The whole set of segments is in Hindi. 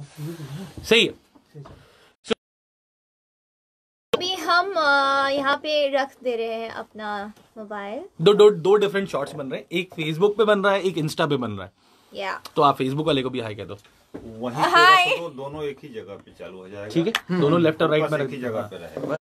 सही है। अभी हम यहाँ पे रख दे रहे हैं अपना मोबाइल। दो डिफरेंट शॉट्स बन रहे हैं, एक फेसबुक पे बन रहा है, एक इंस्टा पे बन रहा है। या तो आप फेसबुक वाले को भी हाई कह दो। वहीं पे रखो तो दोनों एक ही जगह पे चालू हो जाएगा। ठीक है, दोनों लेफ्ट और राइट में एक ही जगह पे रहेगा।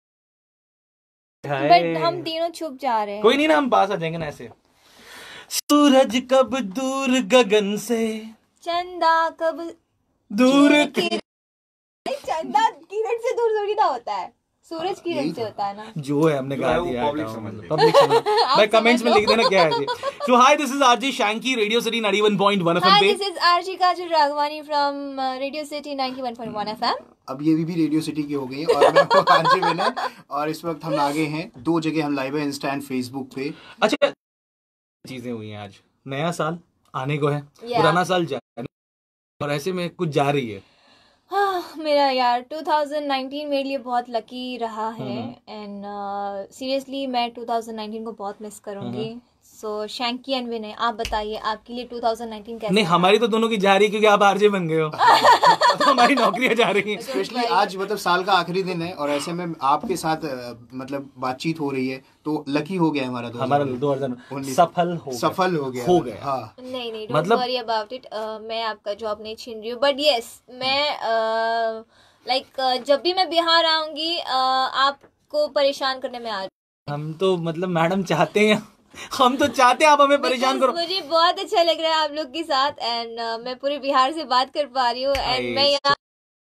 बट हम तीनों छुप जा रहे हैं। कोई नहीं ना, हम पास आ जाएंगे ना ऐसे। सूरज कब दूर गगन से, चंदा कब दूर चंदा किरण से दूर थोड़ी ना होता है, सूरज किरण से होता है ना। जो है हमने गा दिया, पब्लिक समझ लेगी। पब्लिक समझ। भाई कमेंट्स में लिख देना क्या है। So hi, this is RJ Shanky, radio city 91.1 FM Hi, पे। this is RJ Kajal Ragwani from Radio City 91.1 FM। अब ये भी रेडियो सिटी की हो गई है और मैं हूं आरजे विनय और इस वक्त हम आगे हैं 2 जगह हम लाइव है, इंस्टा एंड फेसबुक पे। अच्छा, चीजें हुई हैं आज, नया साल आने को है, पुराना साल जाने और ऐसे में कुछ जा रही है। हाँ, मेरा यार 2019 मेरे लिए बहुत लकी रहा है एंड सीरियसली मैं 2019 को बहुत मिस करूंगी। सो शैंकी एंड विनय, आप बताइए आपके लिए 2019 कैसा? नहीं, हमारी तो दोनों की जा रही है क्योंकि आप आरजे बन गए हो। तो हमारी नौकरियां जा रही हैं। स्पेशली आज मतलब साल का आखिरी दिन है और ऐसे में आपके साथ मतलब बातचीत हो रही है तो लकी हो गया हमारा 2019 सफल हो गया। हाँ नहीं मतलब वरी अबाउट इट। मैं आपका जॉब नहीं छीन रही हूँ, बट यस मैं लाइक जब भी मैं बिहार आऊंगी आपको परेशान करने में आ रही हूँ। हम तो मतलब मैडम चाहते हैं, हम तो चाहते हैं आप हमें परेशान करो। मुझे बहुत अच्छा लग रहा है आप लोग के साथ एंड मैं पूरे बिहार से बात कर पा रही हूँ एंड मैं यहाँ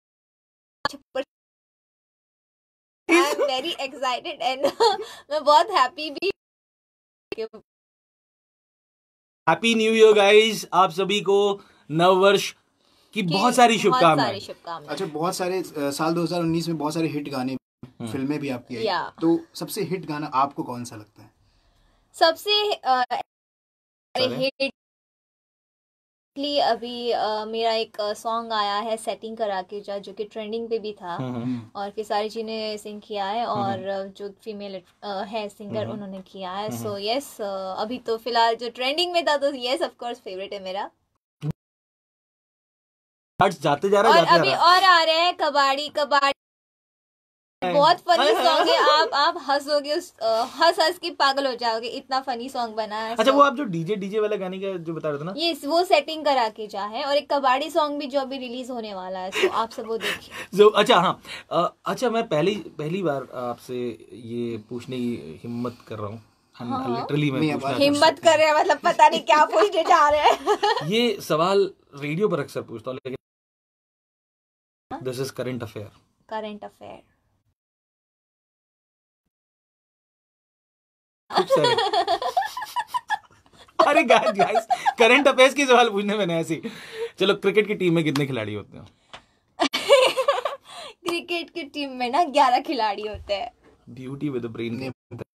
I am very excited and मैं बहुत हैप्पी भी। हैप्पी न्यू ईयर गाइस, आप सभी को नव वर्ष की बहुत सारी शुभकामनाएं। अच्छा, बहुत सारे साल 2019 में बहुत सारे हिट गाने, फिल्में भी आपकी आई, तो सबसे हिट गाना आपको कौन सा लगता है? सबसे हिट अभी मेरा एक सॉन्ग आया है सेटिंग करा के जा, जो कि ट्रेंडिंग पे भी था और किसारी जी ने सिंग किया है और जो फीमेल है सिंगर उन्होंने किया है। सो यस, अभी तो फिलहाल जो ट्रेंडिंग में था तो यस ऑफ कोर्स फेवरेट है मेरा। जाते जा रहा और अभी और आ रहे हैं कबाड़ी बहुत फनी सॉन्ग है। आप हंसोगे, हंस के पागल हो जाओगे, इतना फनी सॉन्ग बना है। अच्छा, वो आप जो डीजे वाला गाने का जो बता रहे थे ना, ये वो सेटिंग करा के जा है और एक कबाड़ी सॉन्ग भी जो अभी रिलीज होने वाला है, तो आप सब वो देखिए। अच्छा हाँ, अच्छा मैं पहली बार आपसे ये पूछने की हिम्मत कर रहा हूँ। लिटरली मैं हिम्मत कर रहे हैं मतलब पता नहीं क्या पूछने जा रहे हैं। ये सवाल रेडियो पर अक्सर पूछता हूँ, लेकिन दिस इज करंट अफेयर। अरे गाइस, करंट अफेयर्स की सवाल पूछने में ऐसी। चलो, क्रिकेट की टीम में कितने खिलाड़ी होते हैं? क्रिकेट की टीम में ना 11 खिलाड़ी होते हैं। Beauty with brain.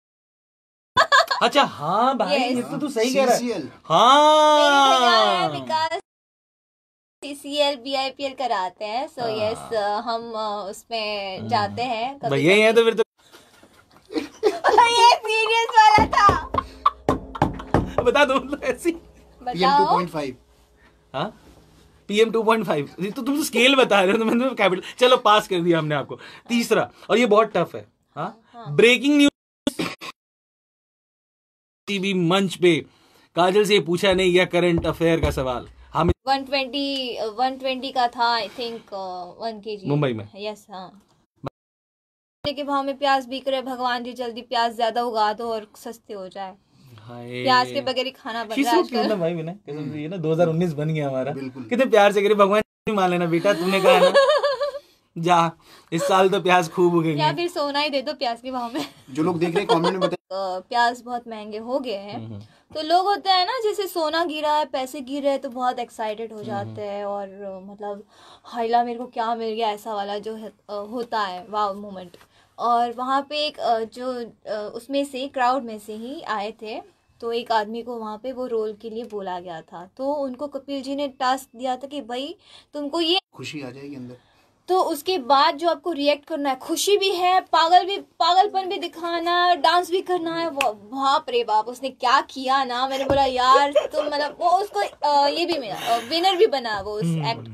अच्छा हाँ भाई, ये तो तू सही कह रहा है। हाँ, विकास CCL BIPL कराते हैं। सो यस, हम उसमें जाते हैं कभी। भैया ये तो फिर तो ये सीरियस वाला था, बता दो ऐसी। PM 2.5। हाँ, PM 2.5। तो तुम स्केल बता रहे हो तो मैंने कैपिटल। चलो, पास कर दिया हमने आपको। तीसरा, और ये बहुत टफ है। हाँ, ब्रेकिंग न्यूज टीवी मंच पे काजल से पूछा नहीं गया करंट अफेयर का सवाल। हम 120 का था आई थिंक 1 kg मुंबई में। यस हाँ, के भाव में प्याज बिक रहे, भगवान जी जल्दी प्याज ज्यादा उगा दो और सस्ते हो जाए। प्याज के बगैर ही खाना बन रहा है आजकल। भाई बिना ये ना 2019 बन गया हमारा। कितने प्यार से करे, भगवान मान लेना बेटा, तूने कहा ना जा, इस साल तो प्याज खूब उगेंगे। या फिर सोना ही दे दो प्याज के भाव में। जो लोग देख रहे हैं कमेंट में बताएं। प्याज बहुत महंगे हो गए हैं, तो लोग होते हैं ना, जैसे सोना गिरा है, पैसे गिर रहे हैं तो बहुत एक्साइटेड हो जाते हैं और मतलब हाइला मेरे को क्या मिल गया, ऐसा वाला जो होता है वाव मोमेंट। और वहाँ पे एक जो उसमें से क्राउड में से ही आए थे, तो एक आदमी को वहाँ पे वो रोल के लिए बोला गया था, तो उनको कपिल जी ने टास्क दिया था कि भाई तुमको ये खुशी आ जाएगी अंदर, तो उसके बाद जो आपको रिएक्ट करना है, खुशी भी है, पागलपन भी दिखाना, डांस भी करना है। बाप रे बाप, उसने क्या किया ना, मैंने बोला यार तो मतलब वो उसको ये भी मिला, विनर भी बना वो उस एक्ट का।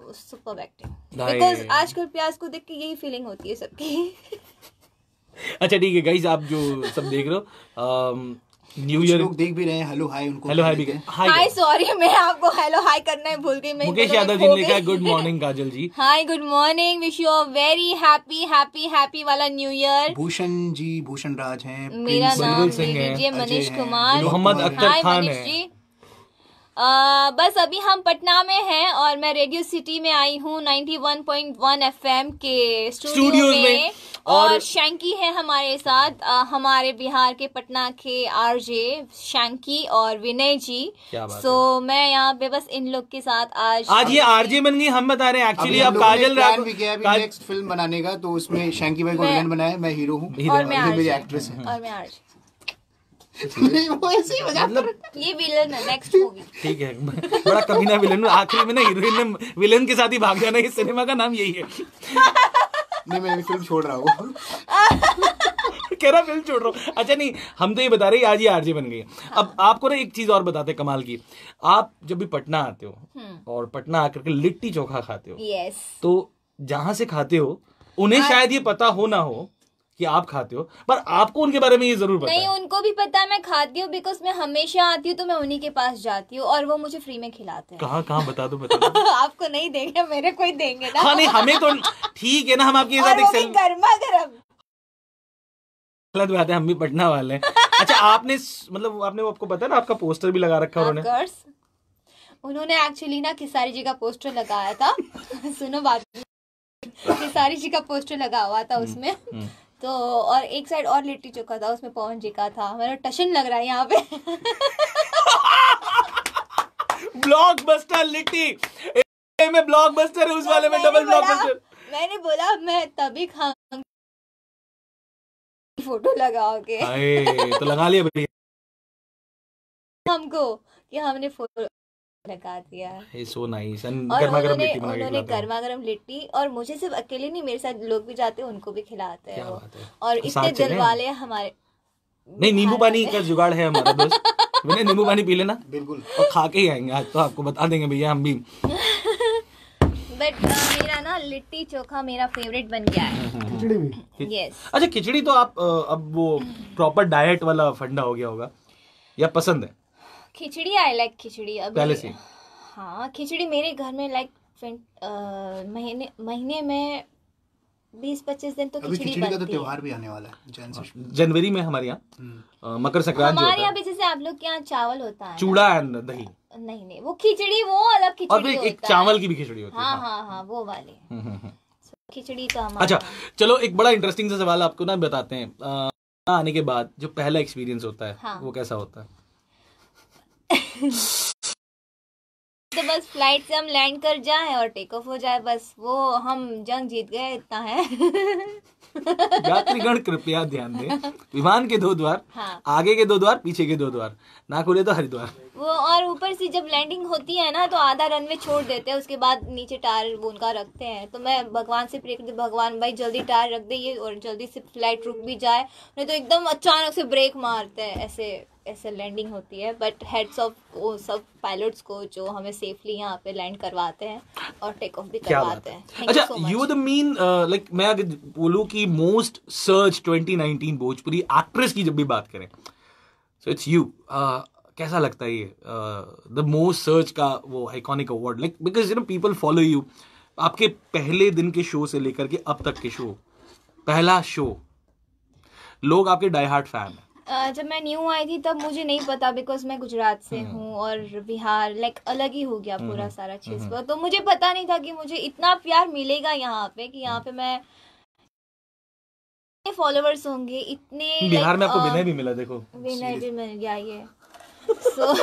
सुपर एक्टिंग, भाई। बिकॉज आजकल प्यास को देख के यही फीलिंग होती है सबकी। अच्छा ठीक है गाइस, आप जो सब देख रहे हो न्यू कुछ ईयर लोग देख भी रहे हैं, हेलो हाय उनको हेलो हाय कह भी देते हैं। हाय सॉरी, मैं आपको हेलो हाय करना ही भूल गई। मैं मुकेश यादव जी ने लिखा है good morning Kajal ji. Hi good morning, wish you a very happy happy happy वाला न्यू ईयर। भूषण जी, भूषण राज हैं, मेरा प्रिंस नाम बलबीर ले सिंह है, लीजिए अजय मनीष हैं, कुमार। विनोद मोहम्मद कुमार अख्तर हैं। हाय खान मनीष है। जी। बस अभी हम पटना में हैं और मैं रेडियो सिटी में आई हूँ 91.1 एफएम के स्टूडियो स्टूडियोज में। में। और और शैंकी है हमारे साथ, हमारे बिहार के पटना के आरजे शैंकी और विनय जी। क्या बात सो मैं यहाँ पे बस इन लोग के साथ आज ये आरजे बन गई, हम बता रहे हैं अभी एक्चुअली हम अब लोगों ने काजल प्लान राघव भी किया है अभी नेक्स्ट फिल्म बनाने का, तो उसमें शैंकी भाई को विलन बनाया, मैं हीरो हूँ और मैं ये मेरी आरजे एक्ट्रेस है। और मैं आरजे। वो ऐसे ही मजाक कर रहे हैं। ये विलन है नेक्स्ट मूवी। ठीक है, बड़ा कमीना विलन, आखिरी में ना हीरोइन ने विलन के साथ ही भाग जाना, इस सिनेमा का नाम यही है। नहीं, मैं अभी फिल्म छोड़ रहा हूँ। कह रहा फिल्म छोड़ रहा हूँ। अच्छा नहीं, हम तो ये बता रहे हैं आज ये आरजे बन गई है। अब आपको ना एक चीज और बताते हैं कमाल की। आप जब भी पटना आते हो और पटना आकर के लिट्टी चोखा खाते हो, यस, तो जहां से खाते हो उन्हें शायद ये पता हो ना हो कि आप खाते हो, पर आपको उनके बारे में ये जरूर पता नहीं, है। उनको भी पता है मैं खाती हूँ, बिकॉज मैं हमेशा आती हूँ तो मैं उन्हीं के पास जाती हूँ और वो मुझे फ्री में खिलाते हैं। कहाँ कहाँ बता दो। आपको नहीं देंगे, मेरे को ही देंगे ना। हाँ नहीं, हमें तो ठीक है ना, हम आपके और साथ वो एक भी गर्मा गर्म। गलत बात है, हम भी पटना वाले हैं। अच्छा आपने मतलब आपने वो आपको पता है ना, आपका पोस्टर भी लगा रखा उन्होंने। Of course. उन्होंने एक्चुअली ना खेसारी जी का पोस्टर लगाया था। सुनो बात, खेसारी जी का पोस्टर लगा हुआ था उसमें। तो और एक साइड और लिट्टी चोखा था, उसमें पवन जी का था। मेरा टशन लग रहा है यहाँ पे। ब्लॉकबस्टर लिट्टी में ब्लॉकबस्टर है, उस वाले में डबल ब्लॉकबस्टर। मैंने बोला मैं तभी खाऊंगी फोटो लगाओगे तो लगा लिया भैया हमको कि हमने फोटो लगा दिया। हे सो नाइस। एंड और गर्मा गर्म उन्होंने लिट्टी बना के उन्होंने खिलाते हैं। गर्मा गर्म लिट्टी, और मुझे सिर्फ अकेले नहीं, मेरे साथ लोग भी जाते हैं, उनको भी खिलाते हैं क्या वो। बात है। और तो इतने साथ चलें? दिल वाले हैं हमारे। नहीं, नींबू पानी का जुगाड़ है हमारा दोस्त। मैंने नींबू पानी पी लेना, बिल्कुल। और खा के ही आएंगे आज, तो आपको बता देंगे भैया हम भी। बट मेरा ना लिट्टी चोखा मेरा फेवरेट बन गया है। खिचड़ी भी। यस, अच्छा खिचड़ी तो आप अब वो प्रॉपर डाइट वाला फंडा हो गया होगा, या पसंद है खिचड़ी आई लाइक खिचड़ी अभी। पहले से? हाँ, खिचड़ी मेरे घर में लाइक महीने में 20-25 दिन तो अभी खिचड़ी खिचड़ी का तो बनती है। त्योहार भी आने वाला है जैन से। जनवरी में हमारे यहाँ मकर संक्रांति हमारे होता यहाँ है, पे जैसे आप लोग के यहाँ चावल होता है चूड़ा एंड दही, नहीं नहीं, वो खिचड़ी वो अलग और खिचड़ी फिर एक होता चावल है। की भी खिचड़ी होती है। हाँ हाँ हाँ, वो वाले खिचड़ी तो हमारे अच्छा यहाँ। चलो, एक बड़ा इंटरेस्टिंग सा सवाल आपको ना बताते हैं। आने के बाद जो पहला एक्सपीरियंस होता है, हाँ। वो कैसा होता है? तो बस फ्लाइट से हम लैंड कर जाए और टेक ऑफ हो जाए, बस वो हम जंग जीत गए, इतना है। यात्रीगण कृपया ध्यान दें, विमान के 2 द्वार, हाँ। आगे के 2 द्वार, पीछे के 2 द्वार, ना खुले तो हरिद्वार। वो और ऊपर से जब लैंडिंग होती है ना, तो आधा रनवे छोड़ देते हैं, उसके बाद नीचे टायर वो उनका रखते हैं। तो मैं भगवान से प्रे करती हूँ, भगवान भाई जल्दी टायर रख दे और जल्दी से फ्लाइट रुक भी जाए, नहीं तो एकदम अचानक से ब्रेक मारते हैं, ऐसे लैंडिंग होती है। बट हेड्स ऑफ वो सब पायलट्स को जो हमें सेफली यहाँ पे लैंड करवाते हैं और टेक ऑफ भी क्या बात करवाते है। हैं। अच्छा यू द मीन लाइक, मैं अगर बोलूं कि मोस्ट सर्च 2019 भोजपुरी एक्ट्रेस की जब भी बात करें, सो इट्स यू। कैसा लगता है ये द मोस्ट सर्च का वो iconic award, like because you know people follow you. आपके पहले दिन के शो से लेकर के अब तक के शो, पहला शो, लोग आपके डाई हार्ट फैन हैं। जब मैं न्यू आई थी तब मुझे नहीं पता, बिकॉज मैं गुजरात से हूँ और बिहार लाइक अलग ही हो गया पूरा सारा चीज। तो मुझे पता नहीं था कि मुझे इतना प्यार मिलेगा यहाँ पे, कि यहाँ पे मैं फॉलोवर्स होंगे इतने। बिहार में आपको विनय भी मिला, देखो विनय भी मिल गया ये। सो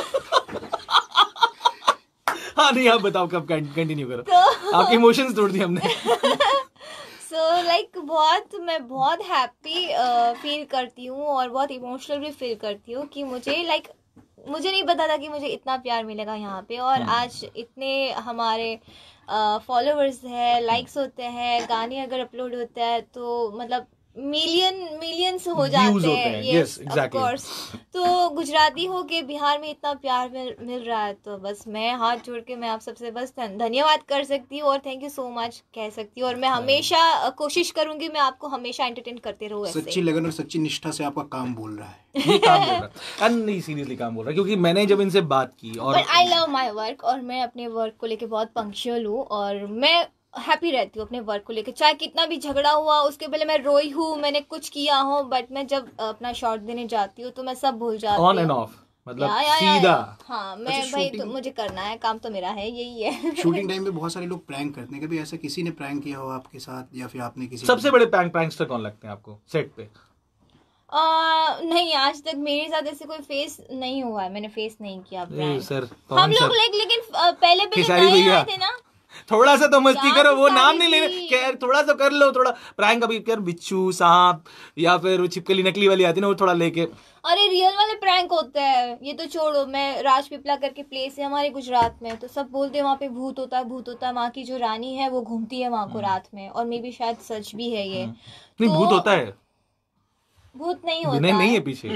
हाँ नहीं, आप बताओ कब, कंटिन्यू करो। आपके इमोशंस तोड़ दिए हमने। सो लाइक मैं बहुत हैप्पी फील करती हूँ और बहुत इमोशनल भी फील करती हूँ कि मुझे नहीं पता था कि मुझे इतना प्यार मिलेगा यहाँ पे। और आज इतने हमारे फॉलोवर्स हैं, लाइक्स होते हैं, गाने अगर अपलोड होता है तो मतलब मिलियंस हो Views जाते होते हैं, हैं, yes, yes, exactly. of course. तो गुजराती हो के बिहार में इतना प्यार मिल रहा है, तो बस मैं हाथ जोड़ के मैं आप सबसे बस धन्यवाद कर सकती हूँ और थैंक यू सो मच कह सकती हूँ, और मैं हमेशा कोशिश करूंगी मैं आपको हमेशा एंटरटेन करते रहूँ ऐसे। सच्ची लगन और सच्ची निष्ठा से आपका काम बोल रहा है। ये काम बोल रहा है, नहीं सीरियसली काम बोल रहा है, क्योंकि मैंने जब इनसे बात की और आई लव माई वर्क, और मैं अपने वर्क को लेके बहुत पंक्चुअल हूँ और मैं हैप्पी रहती हूँ अपने वर्क को लेके, चाहे कितना भी झगड़ा हुआ उसके पहले मैं रोई हूँ, मैंने कुछ किया हो, बट मैं जब अपना शॉट देने जाती हूँ तो मैं सब भूल जाती हूँ, ऑन एंड ऑफ, मतलब सीधा। हाँ, मैं भाई तो मुझे करना है, काम तो मेरा है, यही है। शूटिंग टाइम पे बहुत सारे लोग प्रैंक करते हैं, कभी ऐसा किसी ने प्रैंक किया हो आपके साथ, या फिर आपने किसी सबसे बड़े प्रैंकस्टर कौन लगते हैं आपको सेट पे? नहीं, आज तक मेरे साथ ऐसे कोई फेस नहीं हुआ है, मैंने फेस नहीं किया prank। सर हम लोग लेकिन पहले खेसारी नए भैया। आए थे ना, थोड़ा सा तो मस्ती जान करो, वो सारी नाम नहीं थी। लेने, क्या थोड़ा सा कर लो, थोड़ा प्रैंक अभी कर, बिच्छू सांप या फिर वो छिपकली नकली वाली आती है ना, वो थोड़ा लेके। अरे रियल वाले प्रैंक होते हैं, ये तो छोड़ो। मैं राजपीपला करके प्लेस है हमारे गुजरात में, तो सब बोलते हैं वहाँ पे भूत होता है, भूत होता है, वहाँ की जो रानी है वो घूमती है वहाँ को रात में, और मे बी शायद सच भी है ये। नहीं, तो भूत होता है, भूत नहीं होता विनय नहीं है पीछे।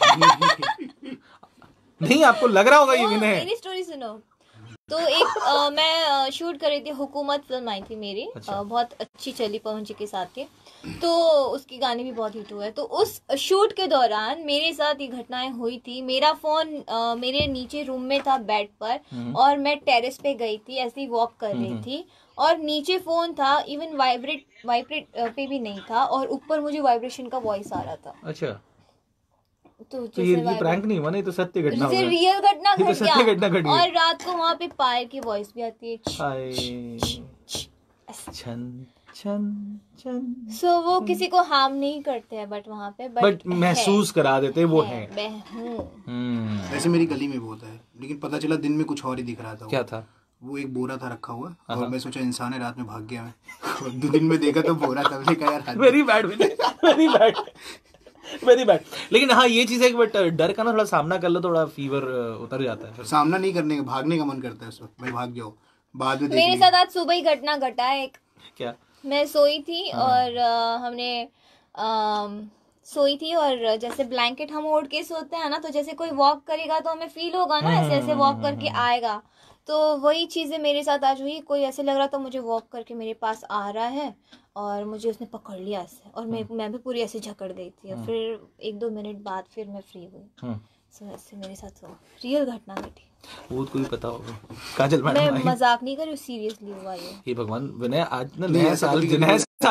नहीं, आपको लग रहा होगा ये विनय है। मेरी स्टोरी सुनो। तो एक मैं शूट कर रही थी, हुकूमत फिल्म आई थी मेरी, बहुत अच्छी चली पवन जी के साथ के, तो उसकी गाने भी बहुत हिट हुए। तो उस शूट के दौरान मेरे साथ ये घटनाएं हुई थी। मेरा फोन मेरे नीचे रूम में था बेड पर, और मैं टेरेस पे गई थी, ऐसे ही वॉक कर रही थी, और नीचे फोन था, इवन वाइब्रेट पे भी नहीं था, और ऊपर मुझे वाइब्रेशन का वॉइस आ रहा था। अच्छा, तो ये प्रैंक नहीं हुआ, नहीं तो सत्य घटना हो गया। रियल घटना ये तो घट सत्य घटना घट गया। गई। और रात को वहाँ पे पायल की वॉइस भी आती है, हाय, छन छन छन। सो वो किसी को हार्म नहीं करते हैं, बट वहाँ पे बट महसूस करा देते हैं, वो है। वैसे मेरी गली में वो था, लेकिन पता चला दिन में कुछ और ही दिख रहा था। क्या था? वो एक बोरा था रखा हुआ, और मैं सोचा इंसान है, रात में भाग गया मैं। 2 दिन में देखा तो बोरा था, मैंने कहा यार very bad, very bad, very bad. लेकिन हाँ, ये चीज है कि बट डर का ना थोड़ा सामना कर लो, थोड़ा फीवर उतर जाता है फिर। सामना नहीं करने का, भागने का मन करता है उस वक्त, भाई भाग जाओ, बाद में देख मेरे लेंगे। साथ आज सुबह ही घटना घटा है एक। क्या? मैं सोई थी और हमने सोई थी, और जैसे ब्लैंकेट हम ओढ़ के सोते हैं ना, तो जैसे कोई वॉक करेगा तो हमें फील होगा ना, ऐसे ऐसे वॉक करके आएगा। तो वही चीजें मेरे साथ आज हुई। कोई ऐसे लग रहा था मुझे वॉक करके मेरे पास आ रहा है, और मुझे उसने पकड़ लिया ऐसे, और मैं भी पूरी ऐसे जकड़ गई थी, और फिर 1-2 मिनट बाद फिर मैं फ्री हुई। सो ऐसे मेरे साथ रियल घटना घटी। वो कोई पता होगा, काजल मैं मैडम। मजाक नहीं कर रही हूँ, सीरियसली हुआ ये। हे भगवान, विनय आज ना नहीं, नया ऐसा साल, कभी नया साल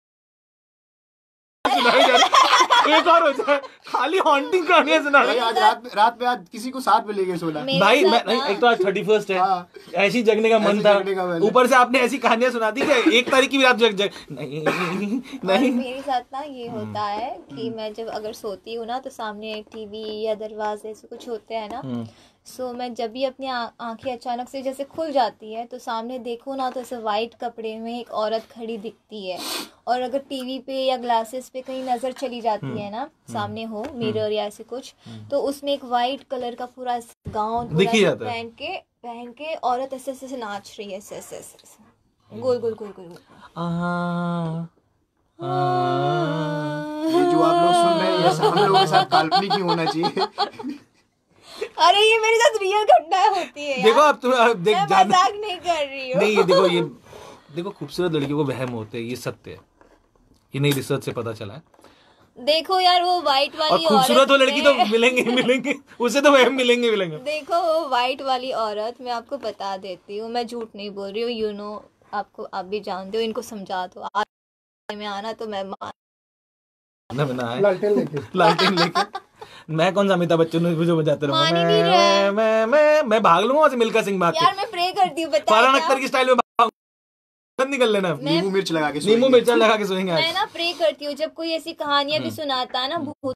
सुनाई जा रहा है। एक और हो जाए, खाली हॉन्टिंग कहानियां सुना रहे भाई आज रात में आज किसी को साथ में लेके सोना। मेरे भाई। साथ मैं नहीं, ना- एक तो आज 31 है, हाँ। ऐसी जगने का मन ऐसे था, जगने का मन है। ऊपर से आपने ऐसी कहानियां सुना दी कि 1 तारीख की भी रात जग नहीं और नहीं। मेरे साथ ना ये होता है कि मैं जब अगर सोती हूँ ना, तो सामने टीवी या दरवाजे ऐसे कुछ होते हैं ना, सो मैं जब भी अपनी आंखें अचानक से जैसे खुल जाती है, तो सामने देखो ना, तो ऐसे वाइट कपड़े में एक औरत खड़ी दिखती है, और अगर टीवी पे या ग्लासेस पे कहीं नजर चली जाती है ना, सामने हो मिरर या ऐसे कुछ, तो उसमें एक वाइट कलर का पूरा गाउन दिख ही जाता है। पहन के औरत ऐसे ऐसे नाच रही है, ऐसे ऐसे ऐसे गोल गोल गोल गोल। ये जो आप लोग सुन रहे हैं, ऐसा हम लोगों के साथ काल्पनिक ही होना चाहिए। अरे ये मेरे साथ रियल घटनाएं होती है देखो, यार। अब तुम देख मैं जान मजाक नहीं कर रही हूँ। नहीं, ये देखो खूबसूरत लड़कियों को वहम होते हैं, ये सत्य है, ये नई रिसर्च से पता चला है। देखो यार, वो वाइट और वाली खूबसूरत वो लड़की तो में- मिलेंगे उसे तो वहम मिलेंगे। देखो वो वाइट वाली औरत, मैं आपको बता देती हूँ, मैं झूठ नहीं बोल रही हूँ, यू नो, आपको आप भी जानते हो, इनको समझा दो। में आना तो मैं लालटेन लेके मैं कौन सा अमिताभ बच्चन मुझे बजाते रहूं। मान ही नहीं रहा। मैं भाग लूंगा वहां से, मिल्खा सिंह भाग यार के मैं प्रे करती हूँ, बता फरहान अख्तर की स्टाइल में भाग निकल लेना। नींबू मिर्च लगा के नींबू सोएंगे। मिर्चा लगा के सोएंगे आज। मैं ना प्रे करती हूँ, जब कोई ऐसी कहानियां भी सुनाता है ना भूत,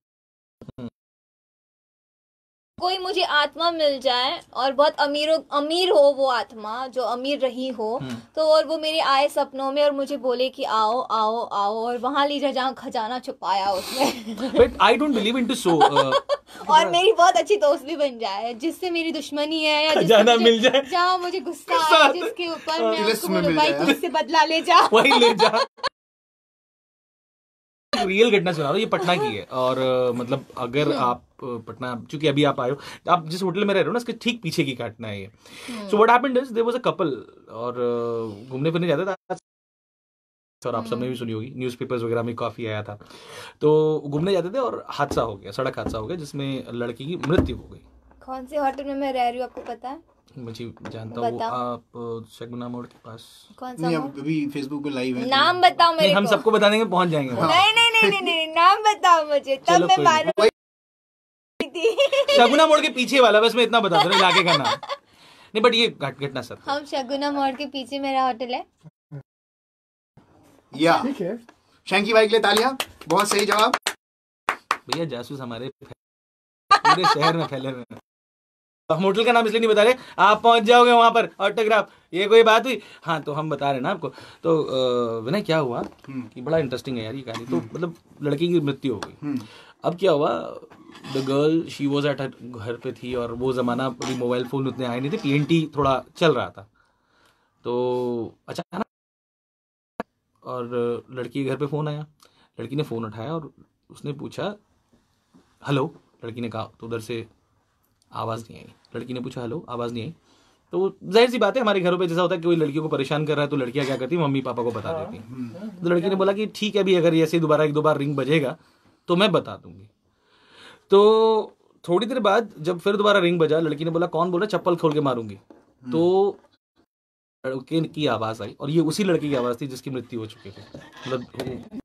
कोई मुझे आत्मा मिल जाए, और बहुत अमीर हो वो आत्मा, जो अमीर रही हो, तो और वो मेरे आए सपनों में और मुझे बोले कि आओ आओ आओ, और वहां ले जा जहाँ खजाना छुपाया उसने। But I don't believe into so. और मेरी बहुत अच्छी दोस्त भी बन जाए, जिससे मेरी दुश्मनी है, या खजाना मिल जाए, जहाँ मुझे गुस्सा गुस्सा आए, जिसके ऊपर मैं तिलस्म उसको में बोलूं मिल भाई जाए। तू इससे बदला ले जा। वही ले जा। रियल घटना सुना रहा हूँ, ये पटना की है। और मतलब अगर आप पटना, चूंकि अभी आप आए हो, आप जिस होटल में रह रहे हो ना, इसके ठीक पीछे की घटना है ये। So what happened is there was a couple, और घूमने फिरने जाते थे, और आप सबने भी सुनी होगी, न्यूज़पेपर्स वगैरह में काफी आया था। तो घूमने जाते थे और हादसा हो गया, सड़क हादसा हो गया, जिसमें लड़की की मृत्यु हो गई। कौन से होटल में मैं रह रही हूँ आपको पता है? मुझे जानता हूँ, बताओ। आप शगुना मोड़ के पास। कौन सा नहीं, मोड़? अभी फेसबुक पे लाइव है। नाम बताओ मेरे नहीं, हम को। सबको बता देंगे, पहुंच जाएंगे। नहीं नहीं नहीं नहीं नहीं, नाम बताओ मुझे, तब चलो, मैं कोई मालूम थी। शगुना मोड़ के पीछे वाला, बस मैं इतना बता दो इलाके का नाम। नहीं, बट ये घटना सर। हम शगुना मोड़ के पीछे मेरा होटल है। या शैंकी भाई के लिए तालियां, बहुत सही जवाब। भैया जासूस हमारे पूरे शहर में फैले हुए हैं। हम होटल का नाम इसलिए नहीं बता रहे, आप पहुंच जाओगे वहां पर, ऑटोग्राफ, ये कोई बात हुई? हाँ, तो हम बता रहे हैं ना आपको। तो विनय क्या हुआ कि बड़ा इंटरेस्टिंग है यार ये कहानी। तो मतलब लड़की की मृत्यु हो गई। अब क्या हुआ, the girl she was at घर पे थी, और वो जमाना अभी मोबाइल फोन उतने आए नहीं थे, PNT थोड़ा चल रहा था। तो अचानक और लड़की के घर पे फोन आया, लड़की ने फोन उठाया और उसने पूछा हेलो, लड़की ने कहा, तो उधर से आवाज़ नहीं आई। लड़की ने पूछा हेलो, आवाज़ नहीं आई। तो जाहिर सी बात है, हमारे घरों पे जैसा होता है कि कोई लड़कियों को परेशान कर रहा है तो लड़कियां क्या करती हैं, मम्मी पापा को बता देती हैं। तो लड़की ने बोला कि ठीक है, अभी अगर ऐसे दोबारा एक दो बार रिंग बजेगा तो मैं बता दूंगी। तो थोड़ी देर बाद जब फिर दोबारा रिंग बजा, लड़की ने बोला कौन बोल रहा, चप्पल खोल के मारूंगी। तो लड़के की आवाज़ आई, और ये उसी लड़के की आवाज़ थी जिसकी मृत्यु हो चुकी थी। मतलब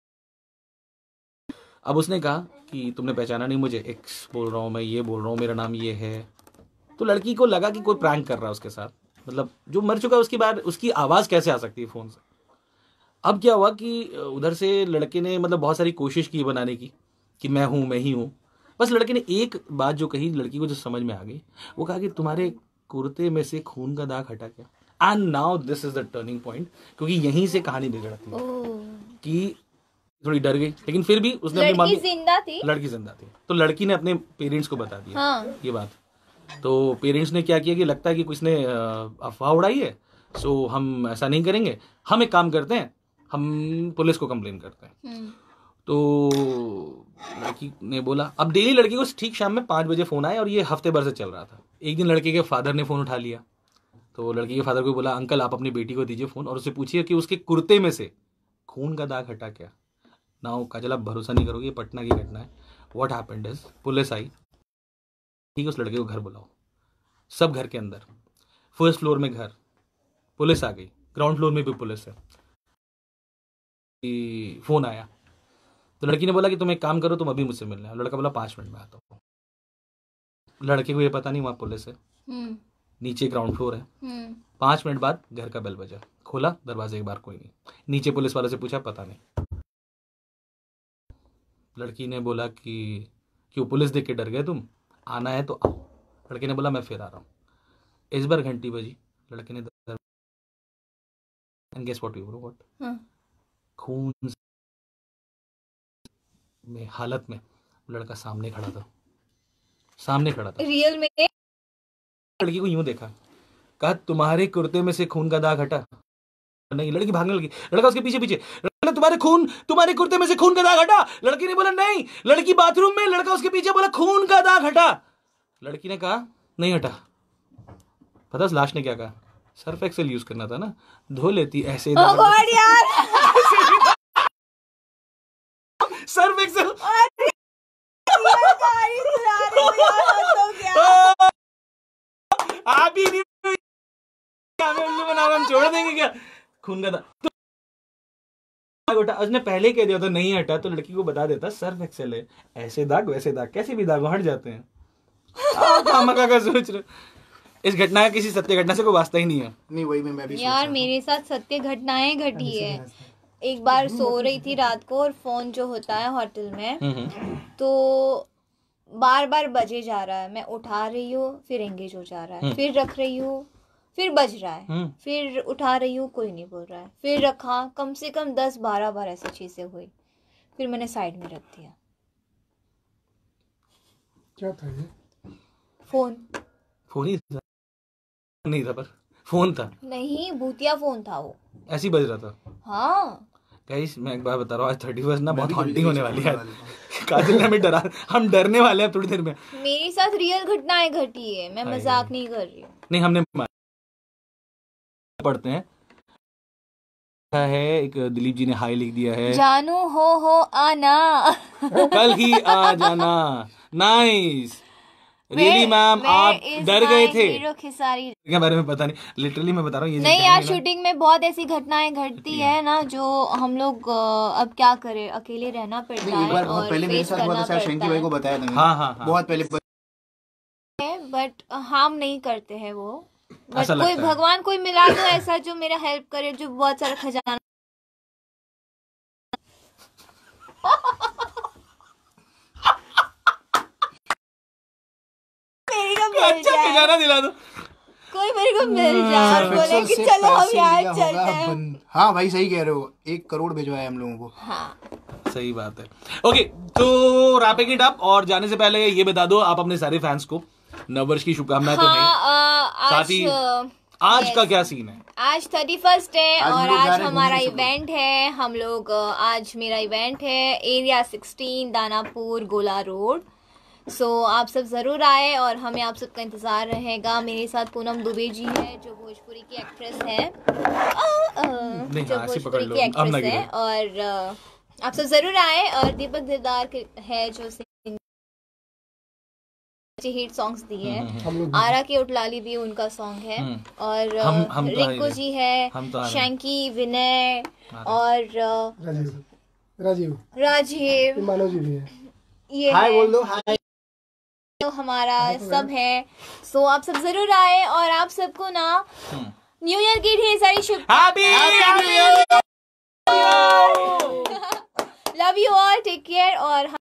अब उसने कहा कि तुमने पहचाना नहीं मुझे, एक्स बोल रहा हूँ मैं, ये बोल रहा हूँ, मेरा नाम ये है। तो लड़की को लगा कि कोई प्रैंक कर रहा है उसके साथ, मतलब जो मर चुका है उसकी बात, उसकी आवाज़ कैसे आ सकती है फ़ोन से। अब क्या हुआ कि उधर से लड़के ने मतलब बहुत सारी कोशिश की बनाने की कि मैं हूँ, मैं ही हूँ। बस लड़के ने एक बात जो कही, लड़की को जो समझ में आ गई, वो कहा कि तुम्हारे कुर्ते में से खून का दाग हटा क्या। And now this is the turning point, क्योंकि यहीं से कहानी बिगड़ती है कि थोड़ी डर गई, लेकिन फिर भी उसने अपनी लड़की जिंदा थी। लड़की जिंदा थी, तो लड़की ने अपने पेरेंट्स को बता दिया हाँ। ये बात। तो पेरेंट्स ने क्या किया कि लगता है कि किसी ने अफवाह उड़ाई है, सो हम ऐसा नहीं करेंगे, हम एक काम करते हैं, हम पुलिस को कंप्लेन करते हैं। तो लड़की ने बोला, अब डेली लड़की को ठीक शाम में 5 बजे फोन आया, और ये हफ्ते भर से चल रहा था। एक दिन लड़के के फादर ने फोन उठा लिया, तो लड़की के फादर को बोला अंकल आप अपनी बेटी को दीजिए फोन और उससे पूछिए कि उसके कुर्ते में से खून का दाग हटा क्या। नाउ काजल, आप भरोसा नहीं करोगे, ये पटना की घटना है। व्हाट हैपेंड इज, पुलिस आई, ठीक है, उस लड़के को घर बुलाओ, सब घर के अंदर, फर्स्ट फ्लोर में घर, पुलिस आ गई, ग्राउंड फ्लोर में भी पुलिस है। फोन आया तो लड़की ने बोला कि तुम एक काम करो, तुम अभी मुझसे मिलना है। लड़का बोला 5 मिनट में आता हूँ। लड़के को ये पता नहीं वहां पुलिस है, नीचे ग्राउंड फ्लोर है। 5 मिनट बाद घर का बेल बजा, खोला दरवाजे के बाहर कोई नहीं। नीचे पुलिस वाले से पूछा, पता नहीं। लड़की ने बोला कि क्यों, पुलिस देख के डर गए तुम, आना है तो आओ। लड़के ने बोला मैं फिर आ रहा हूँ। इस बार घंटी बजी, लड़के ने and guess what you know what, खून में हालत में लड़का सामने खड़ा था, सामने खड़ा था रियल में। लड़की को यूं देखा, कहा तुम्हारे कुर्ते में से खून का दाग हटा नहीं। लड़की भागने लगी, लड़का उसके पीछे पीछे, तुम्हारे कुर्ते में से खून का दाग हटा। लड़की ने बोला नहीं। लड़की बाथरूम में, लड़का उसके पीछे बोला खून का दाग हटा। लड़की ने कहा नहीं हटा। पता लास्ट ने क्या कहा, सर्फ एक्सेल यूज करना था ना, धो लेती ऐसे यार सर्फ एक्सेल। आप ही नहीं हमें उल्लू बना, हम छोड़ देंगे क्या खून का दाग। उसने पहले कह दिया तो नहीं हटा, तो लड़की को बता देता सर्फ एक्सेल है, ऐसे दाग वैसे दाग, कैसे भी दाग हट जाते हैं। का सोच रहे, इस घटना का किसी सत्य घटना से कोई वास्ता ही नहीं है। नहीं, वही मैं भी यार मेरे साथ सत्य घटनाएं घटी है। एक बार सो रही थी रात को, और फोन जो होता है होटल में, तो बार बार बजे जा रहा है। मैं उठा रही हूँ, फिर एंगेज हो जा रहा है, फिर रख रही हूँ, फिर बज रहा है, फिर उठा रही हूँ, कोई नहीं बोल रहा है, फिर रखा, कम से कम 10-12 बार ऐसी चीजें हुई। फिर मैंने साइड में रख दिया। क्या था ये? फोन ही था, नहीं था पर फोन था। नहीं, भूतिया फोन था वो, ऐसे ही बज रहा था। हाँ गाइस मैं एक बार बता रहा हूँ, आज 31 ना बहुत भी हॉन्टिंग होने वाली है। वाली है। काजल ने हमें डरा, हम डरने वाले हैं थोड़ी देर में। मेरे साथ रियल घटनाएं घटी है, मैं मजाक नहीं कर रही हूँ। नहीं हमने पढ़ते हैं है, एक दिलीप जी ने हाई लिख दिया है, जानू हो आना। कल ही आ जाना। नाइस रियली मैम, आप डर गए थे के बारे में पता नहीं, लिटरली मैं बता रहा हूँ ये नहीं यार, शूटिंग में बहुत ऐसी घटनाएं घटती है ना जो हम लोग अब क्या करें, अकेले रहना पड़ता एक है बार बहुत और पहले मेरे फेस साथ हुआ करना था, शायद शंकी भाई को पड़ता बताया था मैंने। हाँ, बहुत पहले है, बट हार्म नहीं करते हैं वो। बट ऐसा कोई लगता है। भगवान कोई मिला दो ऐसा जो मेरा हेल्प करे, जो बहुत सारा खजाना। मेरे को मिल अच्छा जाए, खजाना दिला दो। कोई मेरे को मिल जाए और बोले कि से चलो हम पैसे यहाँ लिया चलते होगा हैं। हाँ भाई सही कह रहे हो, 1 करोड़ भिजवाया हम लोगों को। हाँ सही बात है। ओके तो रैपिंग इट अप, और जाने से पहले ये बता दो आप अपने सारे फैंस को नववर्ष की शुभकामनाएं। तो नहीं साथ ही आज का क्या सीन है? आज 31 है आज हम और लोग जा आज रहे हैं हमारा घूमने सब लोग। इवेंट है। हम लोग आज मेरा इवेंट है एरिया 16 दानापुर गोला रोड। सो आप सब जरूर आए और हमें आप सबका इंतजार रहेगा। मेरे साथ पूनम दुबे जी है जो भोजपुरी की एक्ट्रेस है, जो हाँ, ऐसे पकड़ भोजपुरी लो, की अब ना एक्ट्रेस है। और आप सब जरूर आए। और दीपक दिलदार है जो हिट सॉन्ग्स दिए हैं। आरा के उटलाली भी उनका सॉन्ग है। और हम तो आ ही रिंकू रहे। जी है, हम तो आ रहे। शैंकी, विनय और राजीव मानव जी भी है। ये हाय है बोल दो, हाय। तो हमारा सब है। सो आप सब जरूर आए और आप सबको ना न्यू ईयर की ढेर सारी happy love you all, take care. और